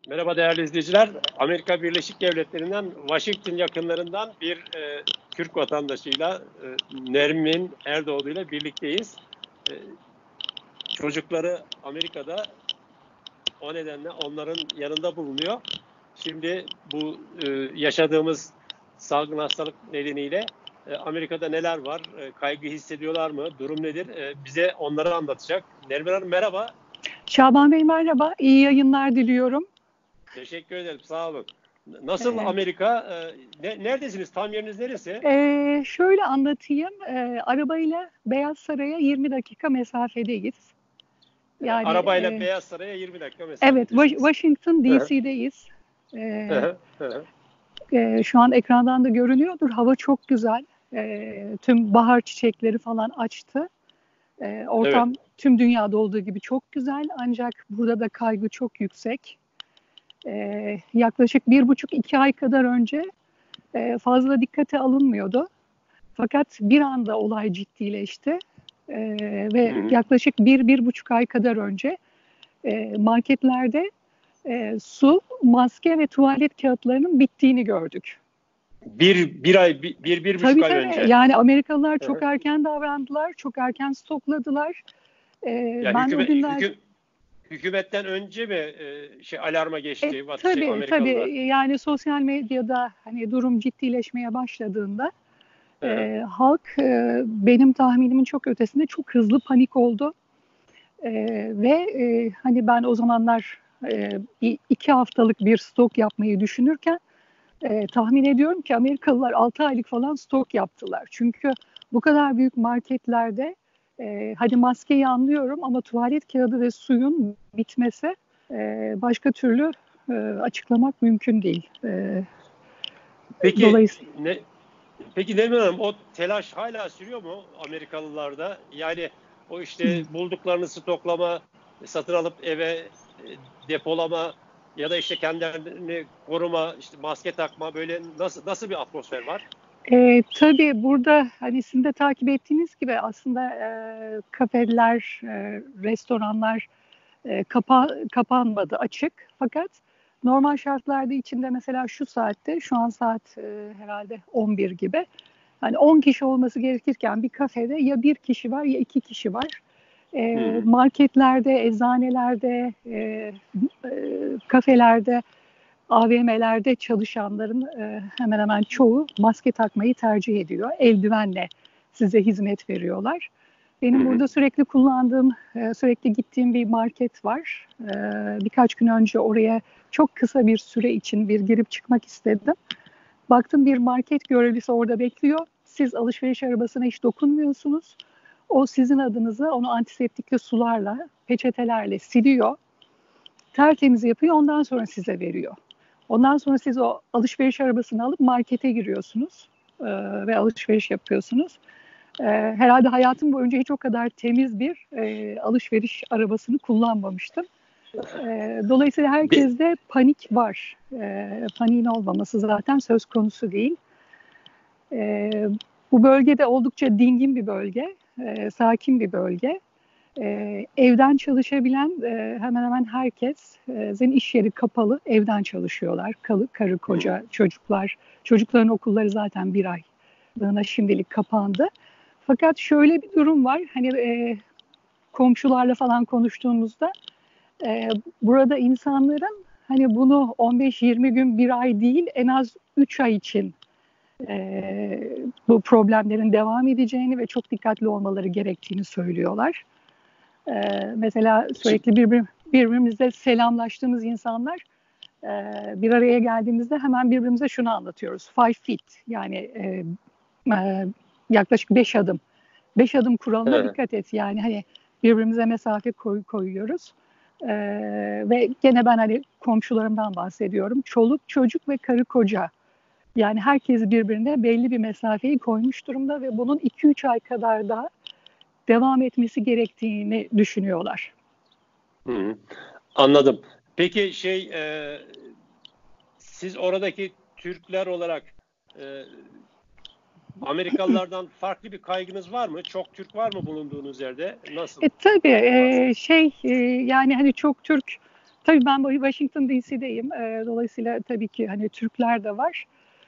Merhaba değerli izleyiciler. Amerika Birleşik Devletleri'nden Washington yakınlarından bir Türk vatandaşıyla Nermin Erdoğdu ile birlikteyiz. E, Çocukları Amerika'da, o nedenle onların yanında bulunuyor. Şimdi bu yaşadığımız salgın hastalık nedeniyle Amerika'da neler var? Kaygı hissediyorlar mı? Durum nedir? Bize onları anlatacak. Nermin Hanım merhaba. Şaban Bey merhaba. İyi yayınlar diliyorum. Teşekkür ederim. Sağ olun. Nasıl Amerika? Neredesiniz? Tam yeriniz neresi? Şöyle anlatayım. Arabayla Beyaz Saray'a 20 dakika mesafedeyiz. Yani, arabayla Beyaz Saray'a 20 dakika Evet, mesafedesiniz. Washington DC'deyiz. Şu an ekrandan da görünüyordur. Hava çok güzel. Tüm bahar çiçekleri falan açtı. Ortam tüm dünyada olduğu gibi çok güzel. Ancak burada da kaygı çok yüksek. Yaklaşık 1,5-2 ay kadar önce fazla dikkate alınmıyordu. Fakat bir anda olay ciddileşti ve yaklaşık 1-1,5 ay kadar önce marketlerde su, maske ve tuvalet kağıtlarının bittiğini gördük. Bir buçuk ay önce. Yani Amerikalılar çok erken davrandılar, çok erken stokladılar. Hükümetten önce mi alarma geçti? Tabii. Yani sosyal medyada hani durum ciddileşmeye başladığında halk benim tahminimin çok ötesinde çok hızlı panik oldu. Ve hani ben o zamanlar 2 haftalık bir stok yapmayı düşünürken tahmin ediyorum ki Amerikalılar 6 aylık falan stok yaptılar. Çünkü bu kadar büyük marketlerde hadi maskeyi anlıyorum ama tuvalet kağıdı ve suyun bitmesi başka türlü açıklamak mümkün değil. Peki Nermin Hanım, o telaş hala sürüyor mu Amerikalılarda? Yani o bulduklarını stoklama, satın alıp eve depolama ya da kendilerini koruma, maske takma, böyle nasıl bir atmosfer var? Tabii burada hani sizin de takip ettiğiniz gibi aslında kafeler, restoranlar kapanmadı, açık. Fakat normal şartlarda içinde mesela şu an saat herhalde 11 gibi. Hani 10 kişi olması gerekirken bir kafede ya 1 kişi var ya 2 kişi var. Marketlerde, eczanelerde, kafelerde, AVM'lerde çalışanların hemen hemen çoğu maske takmayı tercih ediyor. Eldivenle size hizmet veriyorlar. Benim burada sürekli kullandığım, sürekli gittiğim bir market var. Birkaç gün önce oraya çok kısa bir süre için bir girip çıkmak istedim. Baktım bir market görevlisi orada bekliyor. Siz alışveriş arabasına hiç dokunmuyorsunuz. O sizin adınıza onu antiseptikli sularla, peçetelerle siliyor. Tertemiz yapıyor, ondan sonra size veriyor. Ondan sonra siz o alışveriş arabasını alıp markete giriyorsunuz ve alışveriş yapıyorsunuz. Herhalde hayatım boyunca hiç o kadar temiz bir alışveriş arabasını kullanmamıştım. Dolayısıyla herkeste panik var. Paniğin olmaması zaten söz konusu değil. Bu bölgede oldukça dingin bir bölge, sakin bir bölge. Evden çalışabilen hemen hemen herkes, iş yeri kapalı, evden çalışıyorlar. Karı koca, çocuklar. Çocukların okulları zaten bir aylığına şimdilik kapandı. Fakat şöyle bir durum var. Hani komşularla falan konuştuğumuzda burada insanların hani bunu 15-20 gün, bir ay değil en az 3 ay için bu problemlerin devam edeceğini ve çok dikkatli olmaları gerektiğini söylüyorlar. Mesela sürekli birbirimizle selamlaştığımız insanlar bir araya geldiğimizde hemen birbirimize şunu anlatıyoruz. 5 feet yani yaklaşık 5 adım. 5 adım kuralına dikkat et. Yani hani birbirimize mesafe koyuyoruz. Ve gene ben hani komşularımdan bahsediyorum. Çoluk, çocuk ve karı koca. Yani herkes birbirine belli bir mesafeyi koymuş durumda ve bunun 2-3 ay kadar da devam etmesi gerektiğini düşünüyorlar. Anladım. Peki siz oradaki Türkler olarak Amerikalılardan farklı bir kaygınız var mı? Çok Türk var mı bulunduğunuz yerde? Nasıl? Tabii yani hani çok Türk Tabii ben Washington DC'deyim. Dolayısıyla tabii ki hani Türkler de var.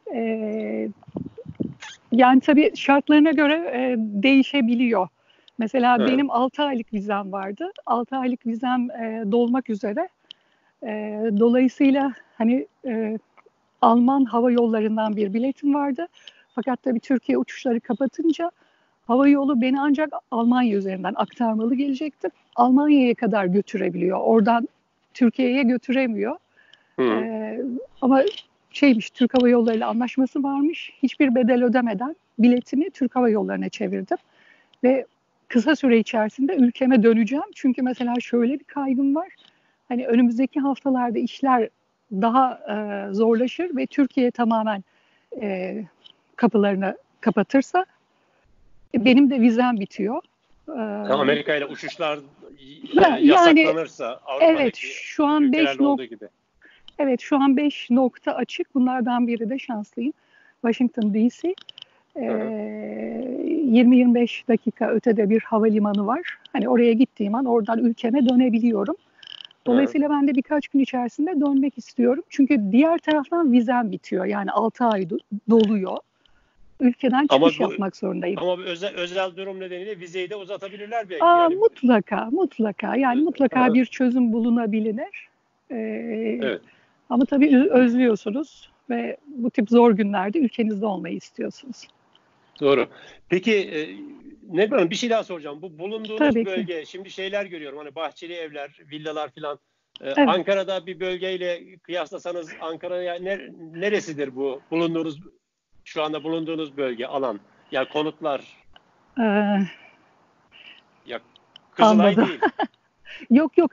Yani tabii şartlarına göre değişebiliyor. Mesela Hı. benim 6 aylık vizem vardı. 6 aylık vizem dolmak üzere. Dolayısıyla hani Alman hava yollarından bir biletim vardı. Fakat tabii Türkiye uçuşları kapatınca hava yolu beni ancak Almanya üzerinden aktarmalı gelecekti. Almanya'ya kadar götürebiliyor. Oradan Türkiye'ye götüremiyor. Hı. Ee, ama Türk Hava Yolları ile anlaşması varmış. Hiçbir bedel ödemeden biletimi Türk Hava Yolları'na çevirdim. Ve kısa süre içerisinde ülkeme döneceğim. Çünkü mesela şöyle bir kaygım var. Hani önümüzdeki haftalarda işler daha zorlaşır ve Türkiye tamamen e, kapılarını kapatırsa benim de vizem bitiyor. Amerika ile uçuşlar Yani yasaklanırsa evet Avrupa'daki şu an 5 ülkelerde olduğu gibi. Evet, şu an 5 nokta açık. Bunlardan biri de şanslıyım. Washington DC. Hı hı. 20-25 dakika ötede bir havalimanı var. Hani oraya gittiğim an oradan ülkeme dönebiliyorum. Hı. Dolayısıyla ben de birkaç gün içerisinde dönmek istiyorum. Çünkü diğer taraftan vizem bitiyor. Yani 6 ay doluyor. Ülkeden Ama çıkış bu yapmak zorundayım. ama özel durum nedeniyle vizeyi de uzatabilirler belki. Yani Mutlaka. Yani hı mutlaka hı. bir çözüm bulunabilir. Ee, Evet, ama tabii özlüyorsunuz ve bu tip zor günlerde ülkenizde olmayı istiyorsunuz. doğru. Peki ne bir şey daha soracağım. Bu bulunduğunuz Tabii ki. bölge, şimdi şeyler görüyorum. Hani bahçeli evler, villalar filan. Evet. Ankara'da bir bölgeyle kıyaslasanız Ankara'ya neresidir bu şu anda bulunduğunuz bölge, alan? Yani konutlar, Ee, ya Kızılay anladım. değil. Yok.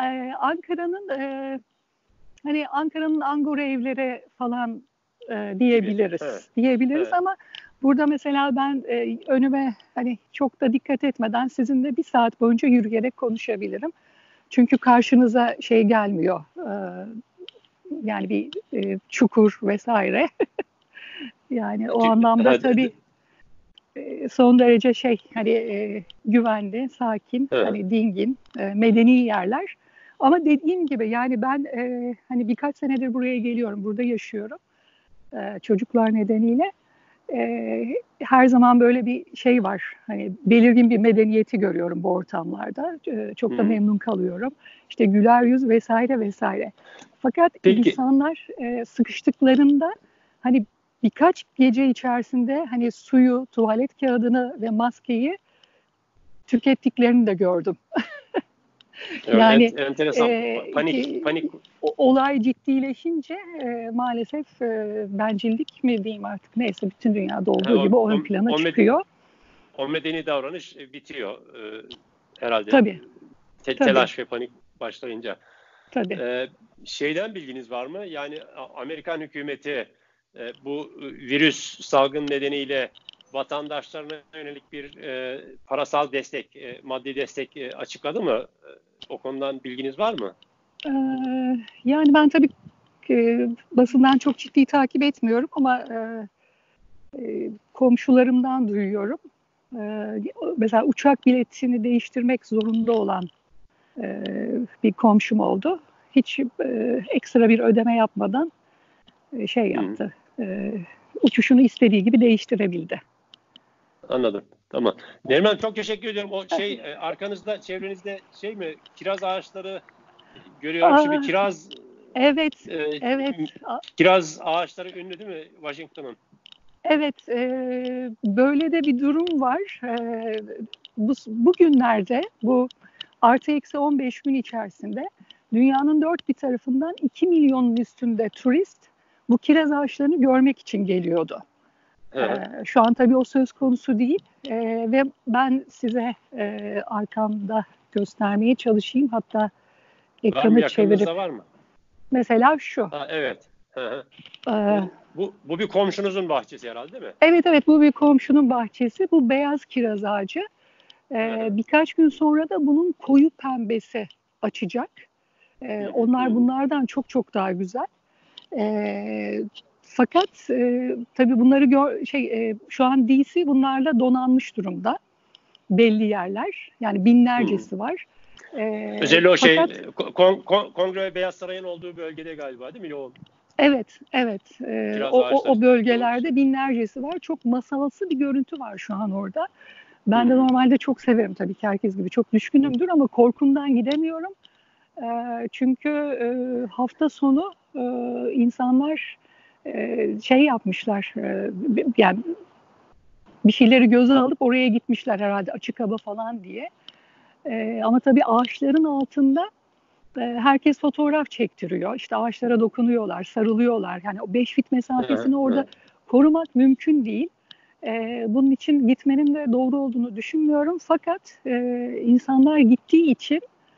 Ankara'nın Angora evleri falan Gibi. He, diyebiliriz he. ama burada mesela ben önüme hani çok da dikkat etmeden sizinle bir saat boyunca yürüyerek konuşabilirim. Çünkü karşınıza şey gelmiyor. Yani bir çukur vesaire. Yani o anlamda tabii son derece hani güvenli, sakin, He. hani dingin, medeni yerler. Ama dediğim gibi yani ben hani birkaç senedir buraya geliyorum, burada yaşıyorum çocuklar nedeniyle. Her zaman böyle bir şey var. Hani belirgin bir medeniyeti görüyorum bu ortamlarda. Çok da Hı. memnun kalıyorum. İşte güler yüz vesaire vesaire. Fakat Peki. insanlar sıkıştıklarında hani birkaç gece içerisinde hani suyu, tuvalet kağıdını ve maskeyi tükettiklerini de gördüm. Yani Enteresan. ki, Panik. olay ciddileşince maalesef bencillik mi diyeyim artık neyse bütün dünyada olduğu O, gibi o ön o, plana o, çıkıyor. o medeni davranış bitiyor herhalde. Tabii, tabii, Telaş ve panik başlayınca. tabii. Şeyden bilginiz var mı? Yani Amerikan hükümeti bu virüs salgın nedeniyle vatandaşlarına yönelik bir parasal destek, maddi destek açıkladı mı? O konudan bilginiz var mı? Ee, yani ben tabii basından çok ciddi takip etmiyorum ama komşularımdan duyuyorum. Mesela uçak biletini değiştirmek zorunda olan e, bir komşum oldu. Hiç ekstra bir ödeme yapmadan şey Hı, yaptı. Uçuşunu istediği gibi değiştirebildi. anladım. Tamam. Neriman, çok teşekkür ediyorum. O arkanızda, çevrenizde mi? Kiraz ağaçları görüyorum. Şimdi Aa, evet, e, evet, kiraz ağaçları ünlü değil mi Washington'ın? evet. Böyle de bir durum var. Bugünlerde bu artı eksi 15 gün içerisinde dünyanın dört bir tarafından 2 milyonun üstünde turist bu kiraz ağaçlarını görmek için geliyordu. Hı. Şu an tabii o söz konusu değil. Ve ben size arkamda göstermeye çalışayım. Hatta Var mı, ekranı çevirip yakınınızda var mı? mesela şu. Ha, evet. Hı hı. Ee, Bu bir komşunuzun bahçesi herhalde, değil mi? evet bu bir komşunun bahçesi. Bu beyaz kiraz ağacı. Hı hı. Birkaç gün sonra da bunun koyu pembesi açacak. Hı hı, hı Onlar hı. bunlardan çok çok daha güzel. Fakat tabii bunları şu an DC bunlarla donanmış durumda. Belli yerler yani Hı. binlercesi var. Özellikle o Fakat Kongre ve Beyaz Saray'ın olduğu bölgede galiba, değil mi? Yoğun. evet, evet. Kiraz O ağaçları. bölgelerde binlercesi var. Çok masalsı bir görüntü var şu an orada. Ben de Hı. normalde çok severim tabii ki, herkes gibi. Çok düşkünümdür ama korkumdan gidemiyorum. Çünkü hafta sonu insanlar şey yapmışlar. Yani bir şeyleri göze alıp oraya gitmişler herhalde, açık hava falan diye. Ama tabii ağaçların altında herkes fotoğraf çektiriyor. İşte ağaçlara dokunuyorlar, sarılıyorlar. Yani o 5 fit mesafesini orada korumak mümkün değil. Bunun için gitmenin de doğru olduğunu düşünmüyorum. Fakat insanlar gittiği için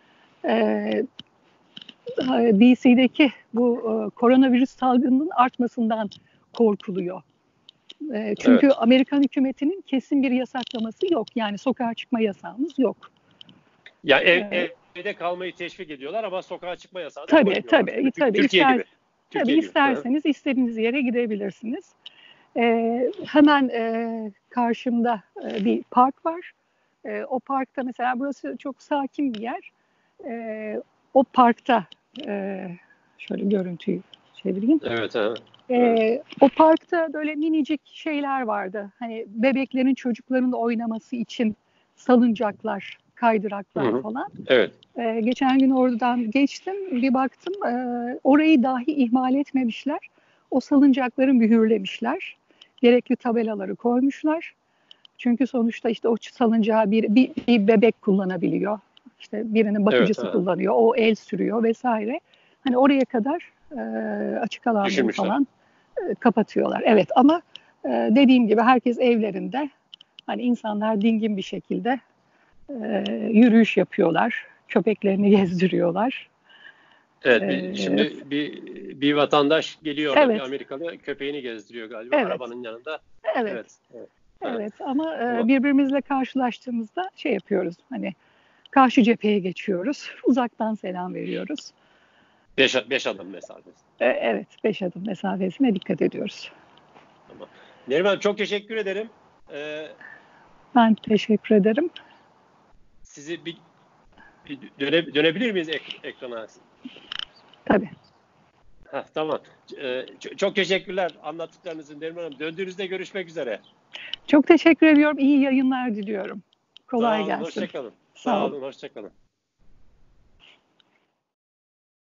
DC'deki bu koronavirüs salgınının artmasından korkuluyor. Çünkü Evet. Amerikan hükümetinin kesin bir yasaklaması yok. Yani sokağa çıkma yasağımız yok. Ya Ee, evde kalmayı teşvik ediyorlar ama sokağa çıkma yasağı da tabii, koymuyorlar. Değil mi? tabii, Türkiye gibi. tabii Türkiye gibi. isterseniz istediğiniz yere gidebilirsiniz. Hemen karşımda bir park var. O parkta mesela, burası çok sakin bir yer. O parkta şöyle görüntüyü çevireyim. Evet. Evet. O parkta böyle minicik şeyler vardı. Hani bebeklerin, çocukların oynaması için salıncaklar, kaydıraklar Hı. falan. Evet. Geçen gün oradan geçtim, bir baktım orayı dahi ihmal etmemişler. O salıncakları mühürlemişler. Gerekli tabelaları koymuşlar. Çünkü sonuçta işte o salıncağı bir bebek kullanabiliyor. İşte birinin Evet. bakıcısı kullanıyor, o el sürüyor vesaire. Hani oraya kadar açık alanları Düşünmüşler. falan kapatıyorlar. Evet, ama dediğim gibi herkes evlerinde. Hani insanlar dingin bir şekilde yürüyüş yapıyorlar, köpeklerini gezdiriyorlar. Evet. E, Şimdi bir vatandaş geliyor orada, bir evet, Amerikalı köpeğini gezdiriyor galiba evet, arabanın yanında. evet, Evet. Evet. evet. Ama Ama birbirimizle karşılaştığımızda şey yapıyoruz. Hani karşı cepheye geçiyoruz, uzaktan selam veriyoruz. beş adım mesafesi. Evet, 5 adım mesafesine dikkat ediyoruz. Tamam. Neriman, çok teşekkür ederim. Ben teşekkür ederim. Sizi dönebilir miyiz ekrana? Tabii. Tamam. Çok teşekkürler anlattıklarınızın Neriman Hanım. Döndüğünüzde görüşmek üzere. Çok teşekkür ediyorum. İyi yayınlar diliyorum. Kolay Sağ olun, gelsin. hoşça kalın. Sağ Sağ olun. olun, hoşça kalın.